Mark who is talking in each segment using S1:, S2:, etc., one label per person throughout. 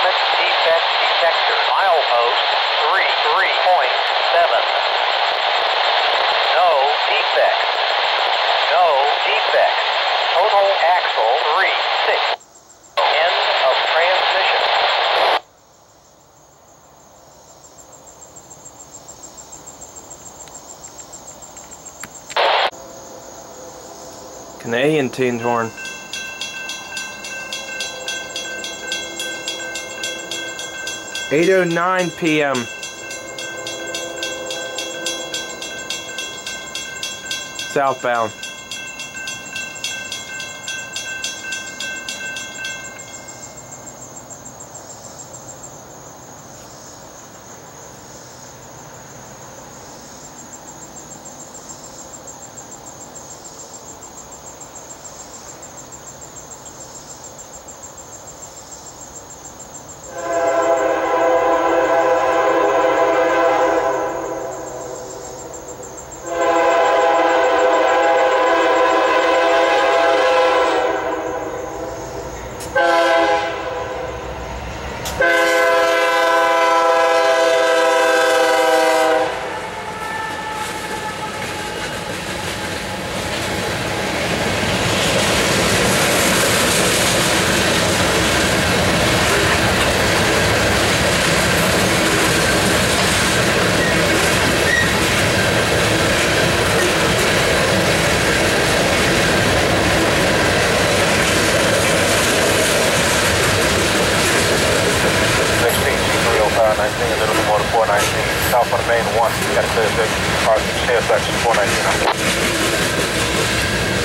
S1: performance defect detector. Milepost 33.7. No defects. No defects. Total axle 36. End of transmission.
S2: Canadian tuned horn. (8:09 p.m.) southbound.
S3: A little bit more to 419. South on the main 1. Got a clear signal. TILX 419.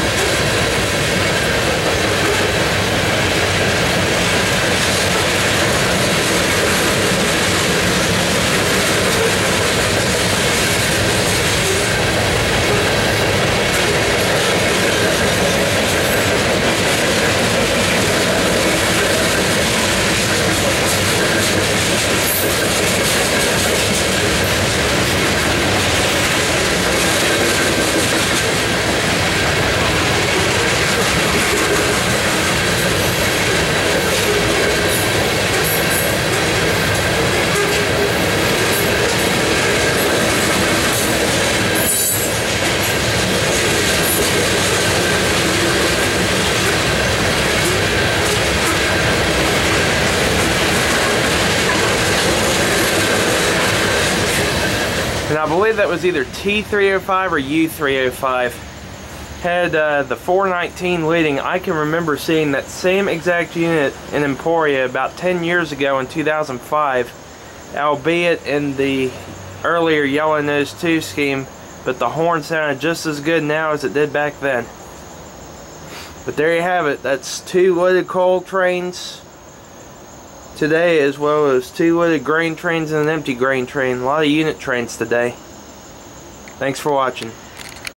S2: And I believe that was either T305 or U305. Had the 419 leading. I can remember seeing that same exact unit in Emporia about 10 years ago in 2005, albeit in the earlier Yellow Nose 2 scheme, but the horn sounded just as good now as it did back then. But there you have it. That's 2 loaded coal trains today, as well as 2 loaded grain trains and an empty grain train. A lot of unit trains today. Thanks for watching.